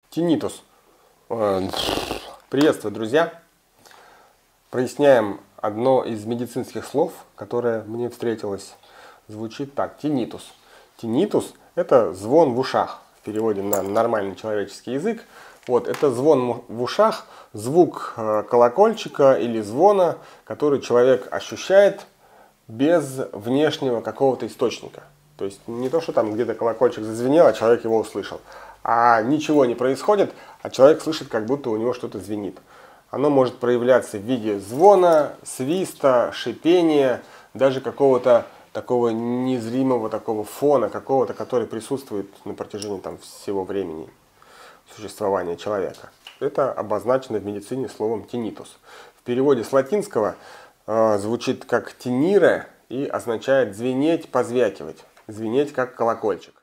Тинитус. Приветствую, друзья! Проясняем одно из медицинских слов, которое мне встретилось. Звучит так: тинитус. Тинитус – это звон в ушах. В переводе на нормальный человеческий язык. Вот, это звон в ушах, звук колокольчика или звона, который человек ощущает без внешнего какого-то источника. То есть не то, что там где-то колокольчик зазвенел, а человек его услышал. А ничего не происходит, а человек слышит, как будто у него что-то звенит. Оно может проявляться в виде звона, свиста, шипения, даже какого-то такого незримого такого фона, какого-то, который присутствует на протяжении всего времени существования человека. Это обозначено в медицине словом тинитус. В переводе с латинского звучит как тинире и означает звенеть, позвякивать, звенеть как колокольчик.